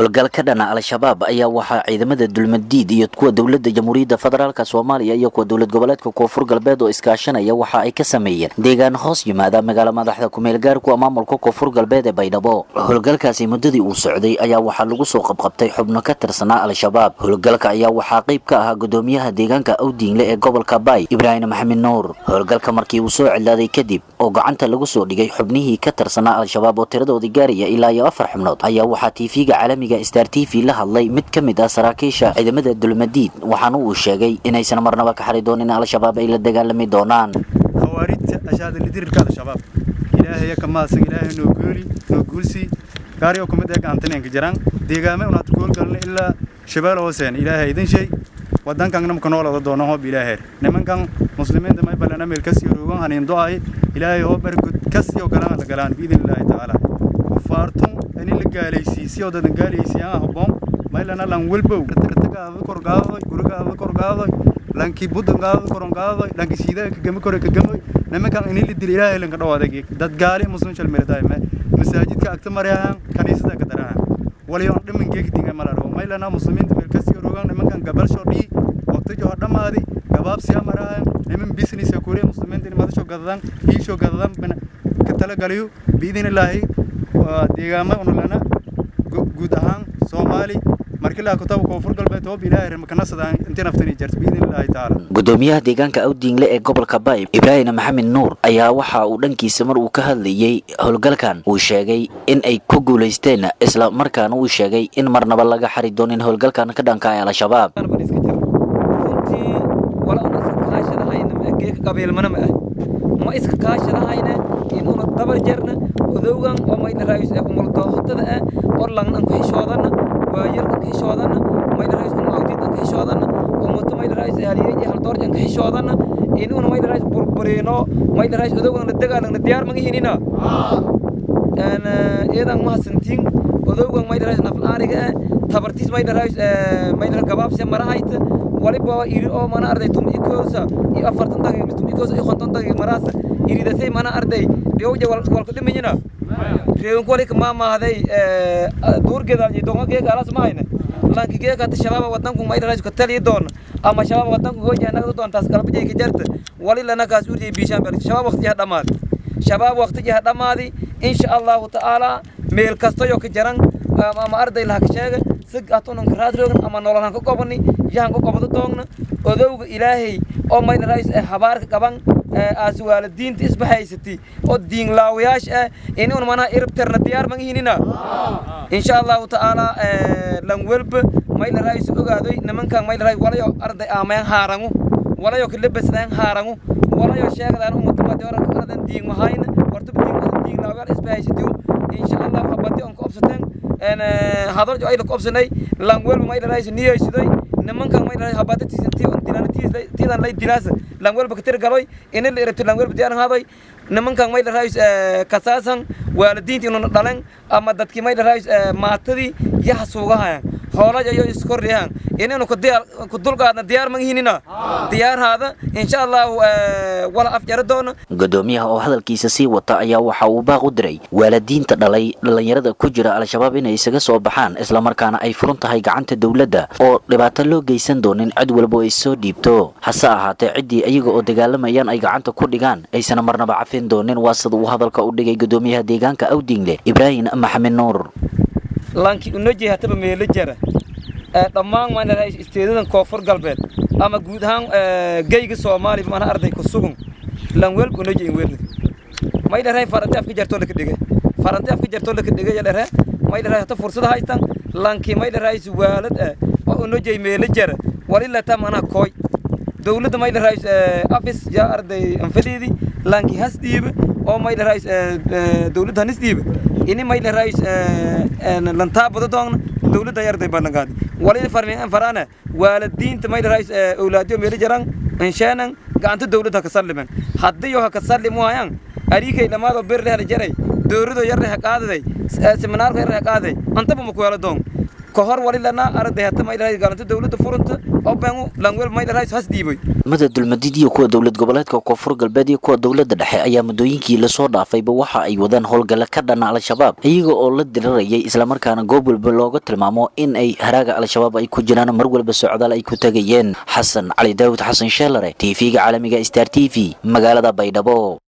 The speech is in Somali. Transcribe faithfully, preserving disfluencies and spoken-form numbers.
howlgal ka dhana al-shabaab ayaa waxaa ciidamada dulmadiid iyo kuwa dowladda jamhuuriyadda federaalka Soomaaliya iyo kuwa dowlad goboleedka Koonfur Galbeed oo iskaashanaya waxa ay ka sameeyeen deegaan hoos yimaada magaalada madaxda ku meel gaarku maamulka Koonfur Galbeed ee Baydhabo. howlgalkaasi muddadii uu socday ayaa waxaa lagu soo qabqabtay xubno ka tirsanaa al-shabaab. howlgalka ayaa waxaa qayb ka ahaa gudoomiyaha deegaanka Awdiinle ee gobolka Bay Ibrahim Maxamed Nuur. howlgalka markii uu soo cilaaday kadib oo gacanta lagu soo dhigay xubnihii ka tirsanaa al-shabaab oo tiradooda gaaraya ilaa iyo afar xubnood ayaa waxaa T V-ga caalamiga Star T V la hadlay mid ka mid ah saraakiisha ciidamada dulmadiid waxaana uu sheegay inaysan marnaba ka xari doonin al-shabaab ay la dagaalami doonaan. hawaaridta ashaada lidirka al-shabaab ilaahay ka maasan ilaahay noo gooli noo guulsi gaariyo kuma deegaantan ka jiraan deegaamay una gool galna ilaa shabaal hooseen ilaahay idin shay wadankan nama kanoolada doono hoob ilaahay nimankan muslimiinta may balana meel kasi roogan hanin doay ilaahay hoob barkud kasi oo galaan la galaan biidin ilaahay taala faartun ani la gaalaysi si oo dadan gaalaysi ah hobon maylana lan walbow tartaga korgaado gurigaada korgaado lanki budangaada korongaado lanki siida ka gami kore ka gami nimankan ani la dil ilaahay lan ka dhawaada dad gaali muslim shal meeladaay masaajidka agta marayaan kaniisada ka daraan waliyo dhiman geegtiga malaro maylana muslimiinta meel kasi roogan nimankan gabal shodhi waqti joo dhamaadi gabaab si amaraan niman business ku leeyahay muslimiinta madasho gadan hiisho gadan ka tala galiyo biidin ilaahay deegaamada unulana guud ahaan Soomaali markii la kutabo Koonfur Galbeed oo ilaahay makanasadaan inta naftani jirto biidin ilaahay taala. gudoomiyaha deegaanka Awdiinle ee gobolka Bay Ibrahim Maxamed Nuur ayaa waxa uu dhankiisa mar uu ka hadlayay howlgalkan uu sheegay in ay ku guuleysteen isla markaana uu sheegay in marnaba laga xari doonin howlgalkan ka dhanka ah al-shabaab. ma iska kaashadahayna inuu dabar jarna odowgan oo mayna raayis ee umul dooxada ah oo lan an ku xishoodana waayar ku xishoodana mayna raayis oo awdiid ku xishoodana oo muddo mayna raayis haliyay hal door ku xishoodana inuu mayna raayis burburino mayna raayis odowgan la dagaalana diyaar ma yihiinina ana eedan ma santiin odowgan mayna raayis nafal aariga tabartiis mayna raayis mayna gabaabsi marahayta waliba iri oo mana arday tum ikoosa iyo afartan daqiiqo tum ikoosa iyo konton daqiiqo marasa iri dasay mana arday dhiyowja wal wal ku dhimayna reeyon ku leek ma maaday ee duurgeeda iyo dongageega alas ma hayna lankigeega ta shabaab wadanku ma idarays ka taliye doon ama shabaab wadanku hooja naga doon taas qalbijay ka jarta wali lana kaas uriyay bishaan bar shabaab waqtiga dhamaad shabaab waqtiga dhamaadi insha Allah ta'ala meel kasto yo ka jaran ama arday la ka sheegay sig atoon ka raadrogan ama nololan ka qobani yaan ka qobado doogna odowga ilaahay oo mayna raayis ee habaarka qaban aas waalidiinta isbahaysati oo diin laawayash ah inuu mana irabtarna diyaar ma yihiinina insha Allah ta'ala lan walba mayna raayis ogaaday nimankan mayna raayis walayo arday aameen haarangu walayo kalabasnaan haarangu walayo sheegadaan ummadda doora ardan diin mahayna wartu diin diin laawayash isbahaysati insha Allah habati on qabsateen ana hadal jo ay la qabsanay lan walba mayna raayis niyaysiday nimankan mayna raayis habati tiisantii on dilanatiis tiidan lay dilaasa lan walba ka tirgaloy in la irabto lan walba diyaar haday nimankan mayna raayis kasaasan waalidiinta inuu dhalan ama dadkii mayna raayis maatadi yaha suugahayan xoolaha iyo iskordiyaan inuu ku diyaar ku dulqaadna diyaar ma yihiinina diyaar hada insha Allah wala afjar doona. gudoomiyaha oo hadalkiisa sii wata ayaa waxa uu baaq u diray waalidiinta dhalay dhalinyarada ku jira al-shabaab inay isaga soo baxaan isla markaana ay furan tahay gacanta dawladda oo dhibaato loo geysan doonin cid walba ay soo dhiibto hase ahaatee cidii ayaga oo dagaalamayaan ay gacanta ku dhigaan aysan marnaba cafin doonin waa sida uu hadalka u dhigay gudoomiyaha deegaanka Awdiinle Ibrahim Maxamed Nuur. lanki unaji hataba meel jara ee dhamaan mayna raayis isteedadan Koonfur Galbeed ama guud ahaan geyga Soomaali mana arday ku sugan lan wal unaji in weerni mayna raay faranta afka jarto la ka dhigay faranta afka jarto la ka dhigay yara mayna raay ta fursad haystan lanki mayna raayis waalad oo unaji meel jara walila tamana koy dawladda mayna raayis office ya arday anfadidi lanki hasdiib oo mayna raayis dawladda hasdiib ini mayna raayis lan taabado doon dawladda yarday ballanqaad wali farmeen farana waalidiinta mayna raayis awlaadiyo meel jaran inshaanan gacanta dawladda ka salliman hadii yoo ka sallimu hayaan arikay lamaado bir leh jaray dawladda yar ha qaaday seminaarka yar ha qaaday antaba ma ku yala doon kahor wali lana arday hata ma ilaahay gaalanta dawladda furanta oo baan langwel ma ilaahay has diibay mada dulmadid iyo kuwa dawlad goboleedka koonfur galbeed iyo kuwa dawladda dhexe ayaa mudooyinkii la soo dhaafayba waxa ay wadaan howlgalo ka dhan ah al-shabaab iyaga oo la dirirayay isla markaana goob walba looga tilmaamo in ay haraaga al-shabaab ay ku jiraan mar walba socdaal ay ku tagayeen xasan cali daawud xasan sheelare T V-ga caalamiga Star T V magaalada Baydhabo.